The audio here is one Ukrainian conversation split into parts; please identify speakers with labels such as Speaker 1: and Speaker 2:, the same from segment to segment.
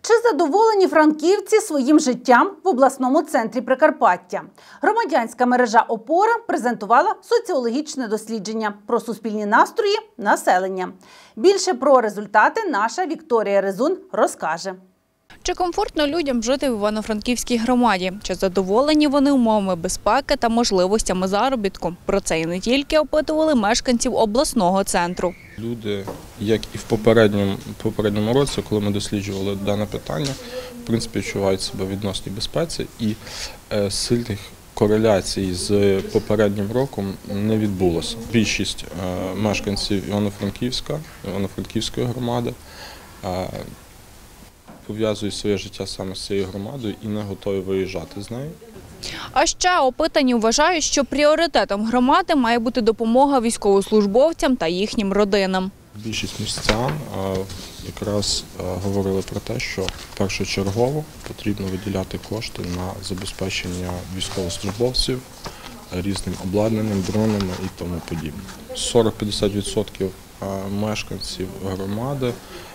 Speaker 1: Чи задоволені франківці своїм життям в обласному центрі Прикарпаття? Громадянська мережа «Опора» презентувала соціологічне дослідження про суспільні настрої населення. Більше про результати наша Вікторія Резун розкаже.
Speaker 2: Чи комфортно людям жити в Івано-Франківській громаді? Чи задоволені вони умовами безпеки та можливостями заробітку? Про це і не тільки опитували мешканців обласного центру.
Speaker 3: Люди, як і в попередньому році, коли ми досліджували дане питання, в принципі, відчувають себе в відносній безпеці і сильних кореляцій з попереднім роком не відбулося. Більшість мешканців Івано-Франківської громади пов'язують своє життя саме з цією громадою і не готові виїжджати з нею.
Speaker 2: А ще опитані вважають, що пріоритетом громади має бути допомога військовослужбовцям та їхнім родинам.
Speaker 3: Більшість містян якраз говорили про те, що першочергово потрібно виділяти кошти на забезпечення військовослужбовців різним обладнанням, дронами і тому подібне. 40-50% мешканців громади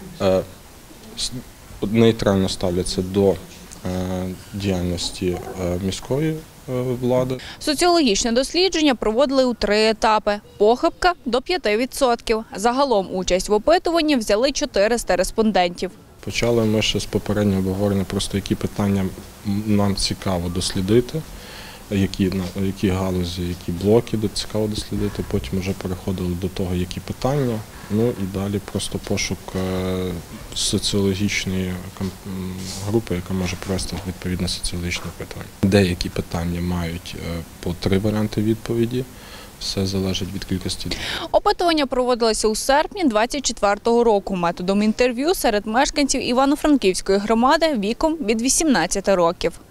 Speaker 3: нейтрально ставляться до діяльності міської влади.
Speaker 2: Соціологічне дослідження проводили у 3 етапи. Похибка – до 5%. Загалом участь в опитуванні взяли 400 респондентів.
Speaker 3: Почали ми ще з попереднього обговорення, просто які питання нам цікаво дослідити, які галузі, які блоки цікаво дослідити, потім вже переходили до того, які питання, ну і далі просто пошук соціологічної групи, яка може провести відповідне соціологічне питання. Деякі питання мають по 3 варіанти відповіді. Все залежить від кількості.
Speaker 2: Опитування проводилося у серпні 2024 року методом інтерв'ю серед мешканців Івано-Франківської громади віком від 18 років.